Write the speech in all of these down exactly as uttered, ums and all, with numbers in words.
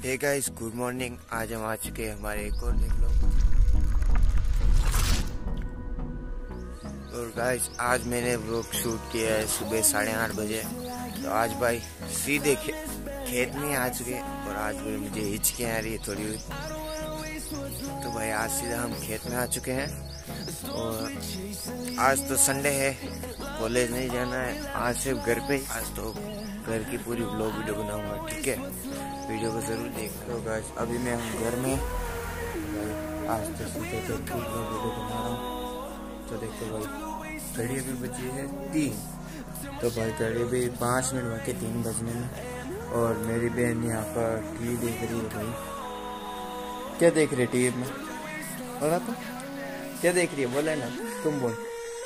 Hey guys, good morning. आज हम आ चुके हैं हमारे एक और दिन लोग। और गाइस, आज मैंने व्लॉग शूट किया है सुबह साढ़े आठ बजे। तो आज भाई सीधे खे, खेत में आ चुके हैं। और आज भी मुझे हिचकियाँ आ रही है थोड़ी हुई। तो भाई आज सीधा हम खेत में आ चुके हैं। और आज तो संडे है, कॉलेज नहीं जाना है। आज सिर्फ घर पे। आज तो घर की पूरी व्लॉग वीडियो बनाऊंगा, ठीक है। वीडियो को जरूर देख लो गाइस। अभी मैं हूँ घर में। आज तो सीधे घर की वीडियो बना रहा हूँ। तो देखो भाई, घड़ी अभी बची है तीन। तो भाई घड़ी भी पाँच मिनट बाकी तीन बजने में। और मेरी बहन यहाँ पर टीवी देख रही है। भाई क्या देख रही है टीवी में? बोला तो क्या देख रही है? बोला ना, तुम बोल।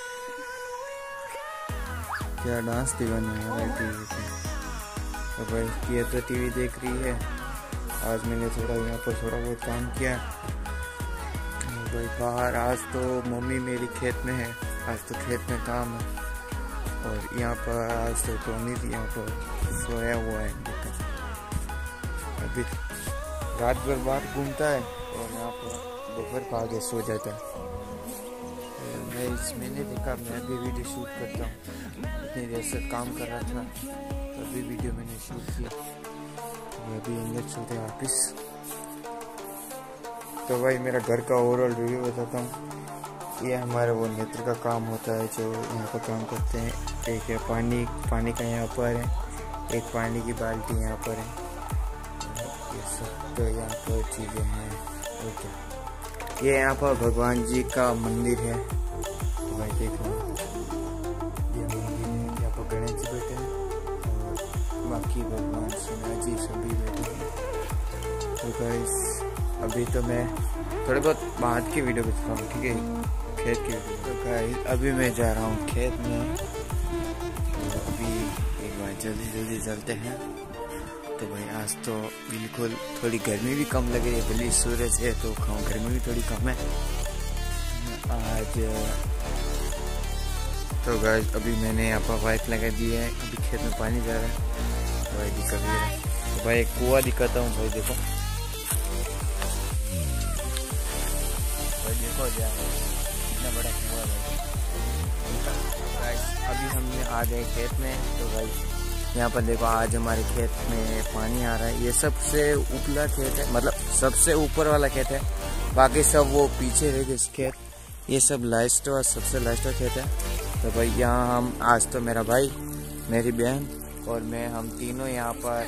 क्या डांस दीवाना है भाई टीवी पे। तो भाई ये तो टीवी देख रही है। आज मैंने थोड़ा यहाँ पर थोड़ा बहुत काम किया। भाई बाहर आज तो मम्मी मेरी खेत में है। आज तो खेत में काम है। और यहाँ पर आज तो टोनी भी यहाँ पर सोया हुआ है। अभी रात भर बाहर घूमता है और यहाँ पर दोपहर को आगे सो जाता है। मैं इस मैंने देखा मैं भी वीडियो शूट करता हूँ। इतनी देर से काम कर रहा था तो अभी वीडियो मैंने शूट किया। मैं अभी अंदर चलते हैं ऑफिस। तो भाई मेरा घर का ओवरऑल रिव्यू बताता हूँ। ये हमारा वो नेत्र का काम होता है जो यहाँ पर काम करते हैं। एक है पानी पानी का यहाँ पर है, एक पानी की बाल्टी यहाँ पर है। ये सब तो यहाँ पर चीज़ें हैं। ओके, ये यहाँ पर भगवान जी का मंदिर है। तो भाई देखो ये मंदिर है। यहाँ पर गणेश जी बैठे हैं और बाकी भगवान सिन्हा जी सभी बैठे हैं। तो गाइस अभी तो मैं थोड़े बहुत बाहर की वीडियो बता रहा हूँ, ठीक है, खेत की वीडियो। तो गाइस अभी मैं जा रहा हूँ खेत में। तो अभी एक बार जल्दी जल्दी चलते हैं। तो भाई आज तो बिल्कुल थोड़ी गर्मी भी कम लग रही है। भले सूरज है तो खाऊं, गर्मी भी थोड़ी कम है आज। तो गाइस अभी मैंने यहाँ पर पाइप लगा दी है। अभी खेत में पानी जा रहा है। तो भाई दिक्कत ये है। तो भाई एक कुआं दिखाता हूँ। भाई देखो भाई देखो इतना बड़ा कुआं है। गाइस अभी हमने आ गए खेत में। तो भाई यहाँ पर देखो आज हमारे खेत में पानी आ रहा है। ये सबसे ऊपला खेत है, मतलब सबसे ऊपर वाला खेत है। बाकी सब वो पीछे रह गए खेत। ये सब लास्ट वाला सबसे लास्ट वाला खेत है। तो भाई यहाँ हम आज तो मेरा भाई, मेरी बहन और मैं, हम तीनों यहाँ पर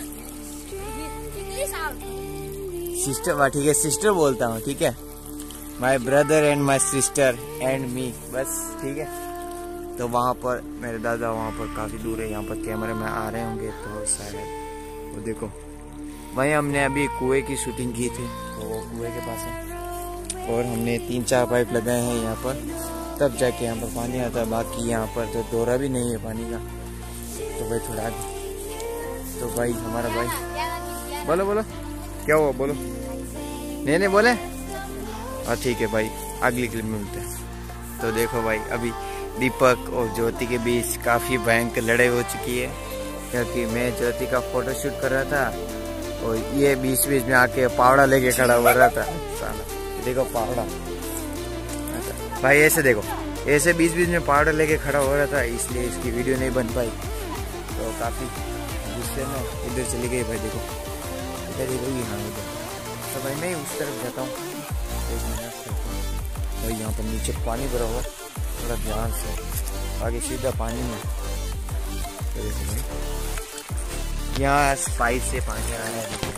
सिस्टर वा ठीक है सिस्टर बोलता हूँ, ठीक है। My brother and my sister and me, बस ठीक है। तो वहाँ पर मेरे दादा वहाँ पर काफ़ी दूर है। यहाँ पर कैमरे में आ रहे होंगे तो शायद वो देखो। वहीं हमने अभी कुएं की शूटिंग की थी तो वो कुएं के पास है। और हमने तीन चार पाइप लगाए हैं यहाँ पर, तब जाके यहाँ पर पानी आता है। बाकी यहाँ पर तो दौरा भी नहीं है पानी का। तो भाई थोड़ा आगे। तो भाई हमारा भाई बोलो बोलो क्या हुआ, बोलो। नहीं नहीं बोले हाँ ठीक है भाई, अगली क्लिप में मिलते हैं। तो देखो भाई अभी दीपक और ज्योति के बीच काफ़ी भयंकर लड़ाई हो चुकी है। क्योंकि मैं ज्योति का फोटो शूट कर रहा था और ये बीच बीच में आके पावड़ा लेके खड़ा हो रहा था। देखो पावड़ा भाई, ऐसे देखो, ऐसे बीच बीच में पावड़ा लेके खड़ा हो रहा था, इसलिए इसकी वीडियो नहीं बन पाई। तो काफ़ी गुस्से में इधर चली गई। भाई देखो इधर ही रही हाँ इधर। तो भाई मैं उस तरफ जाता हूँ। एक मिनट भाई, यहाँ पर नीचे पानी भरा हुआ, थोड़ा ध्यान से आगे सीधा पानी में। तो देखो भाई यहाँ पाइप से पानी आ रहा है।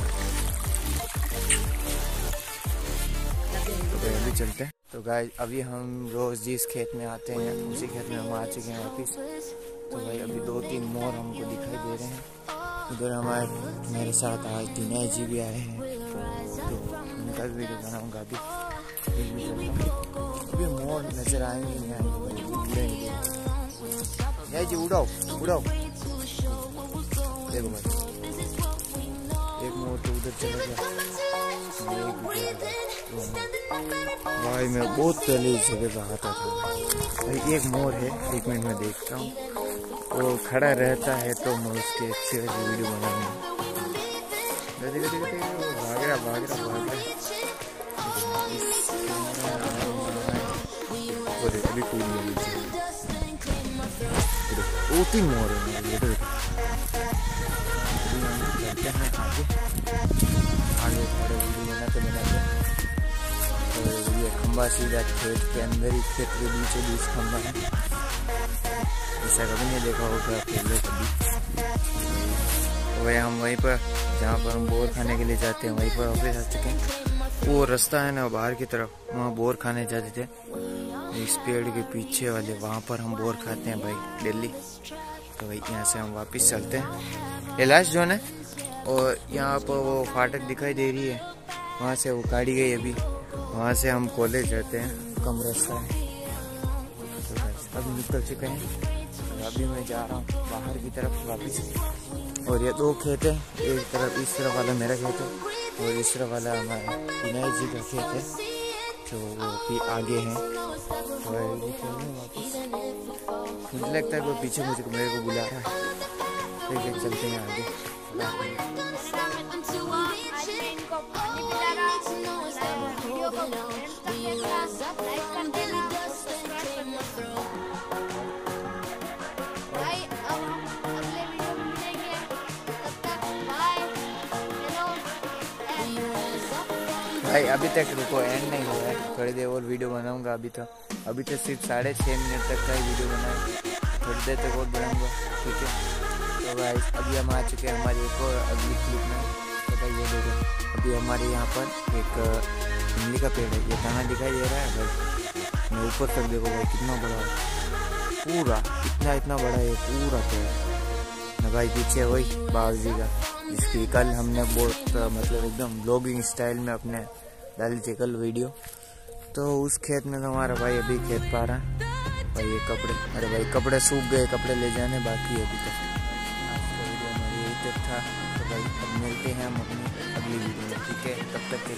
तो भाई अभी चलते हैं। तो गाइस अभी हम रोज जिस खेत में आते हैं उसी खेत में हम आ चुके हैं वापिस। तो भाई अभी दो तीन मोर हमको दिखाई दे रहे हैं। उधर हमारे मेरे साथ आज दिनेश जी भी आए हैं। तो उनका भी वीडियो बनाऊँगा। अभी अभी मोर नजर आएंगे नहीं आएंगे भाई, जी उड़ाओ उड़ाओ। देखो भाई एक मोर तो उधर चला गया। भाई मैं बहुत पहले इस जगह पर आता था। भाई एक मोर है, एक मिनट में देखता हूँ। वो खड़ा रहता है तो मैं उसके अच्छे वीडियो बनाऊंगा। देखो देखो देखो भाग रहा भाग रहा भाग रहा। अभी कूद गया नीचे। दो तीन मोर है ये तो देखो। चलते हैं आगे आगे थोड़े वीडियो बनाते बनाते। तो ये खंबा सीधा खेत के अंदर ही, खेत के बीचों बीच खंबा है। ऐसा कभी नहीं देखा होगा पहले कभी। वही हम वहीं पर जहाँ पर हम बोर खाने के लिए जाते हैं वहीं पर वापस आ चुके हैं। वो रास्ता है ना बाहर की तरफ, वहाँ बोर खाने जाते थे इस पेड़ के पीछे वाले, वहाँ पर हम बोर खाते हैं भाई डेली। तो भाई यहाँ से हम वापस चलते हैं। ये लास्ट जोन है और यहाँ पर वो फाटक दिखाई दे रही है, वहाँ से वो गाड़ी गई अभी, वहाँ से हम कॉलेज जाते हैं, कम रास्ता है। तो अब निकल चुके हैं, अभी मैं जा रहा हूँ बाहर की तरफ वापस। और ये दो खेत है, एक तरफ इस तरफ वाला मेरा खेत है और इस तरफ वाला हमारा विनय जी का खेत है जो वो भी आगे है। और वापस मुझे लगता है वो पीछे मुझे मेरे को बुला रहा है। ठीक है चलते हैं आगे। भाई अभी तक रुको, एंड नहीं हुआ है, थोड़ी देर और वीडियो बनाऊंगा। अभी तो अभी तो सिर्फ साढ़े छः मिनट तक का ही वीडियो बनाया, थोड़ी देर तक और बनाऊंगा। ठीक है तो भाई अभी हम आ चुके हैं हमारी एक और अगली क्लिप में। तो भाई ये देखो अभी हमारे यहाँ पर एक इमली का पेड़ है, ये कहाँ दिखाई दे रहा है भाई, मैं ऊपर तक देखो भाई कितना बड़ा है, पूरा इतना इतना बड़ा है पूरा पेड़ ना भाई। पीछे वही बाग जी का जिसकी कल हमने बहुत मतलब एकदम ब्लॉगिंग स्टाइल में अपने डाली थी कल वीडियो। तो उस खेत में तो हमारा भाई अभी खेत पा रहा है भाई। ये कपड़े, अरे भाई कपड़े सूख गए, कपड़े ले जाने बाकी है अभी तक। आज का वीडियो हमारी यही तक था। तो भाई अब मिलते हैं हम अपनी अगली वीडियो में। ठीक है तब तक